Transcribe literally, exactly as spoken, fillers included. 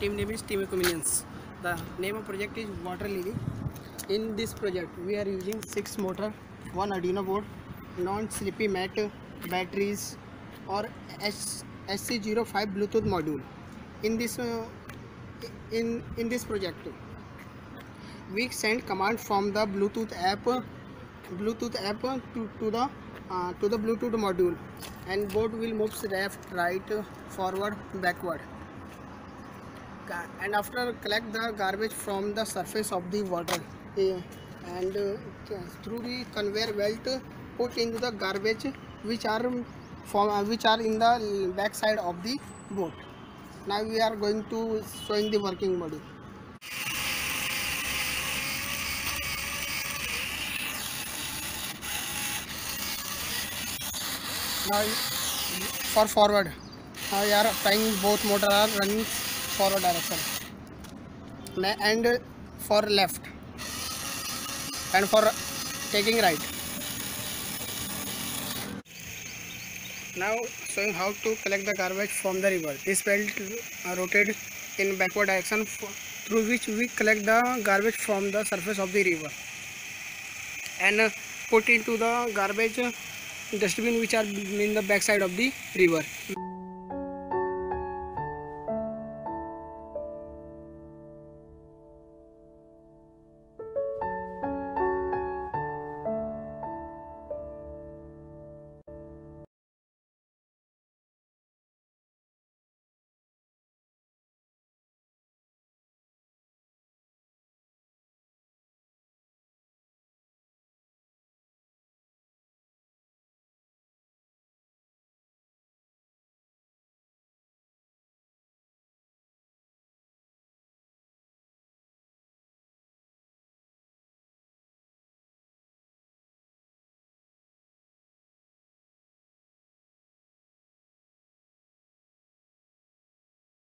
team name is Team Ecominions. The name of project is Water Lily. In this project, we are using six motor, one Arduino board, non-slippy mat, batteries, or S C zero five Bluetooth module. In this uh, in in this project, we send command from the Bluetooth app, Bluetooth app to to the uh, to the Bluetooth module, and board will move left, right, forward, backward. And after collect the garbage from the surface of the water, eh, and uh, through the conveyor belt put into the garbage which are from uh, which are in the back side of the boat. Now we are going to showing the working module. Now for forward, now we are trying both motor are running forward direction, and for left, and for taking right. Now showing how to collect the garbage from the river. This belt uh, rotated in backward direction through which we collect the garbage from the surface of the river and uh, put into the garbage dustbin which are in the back side of the river.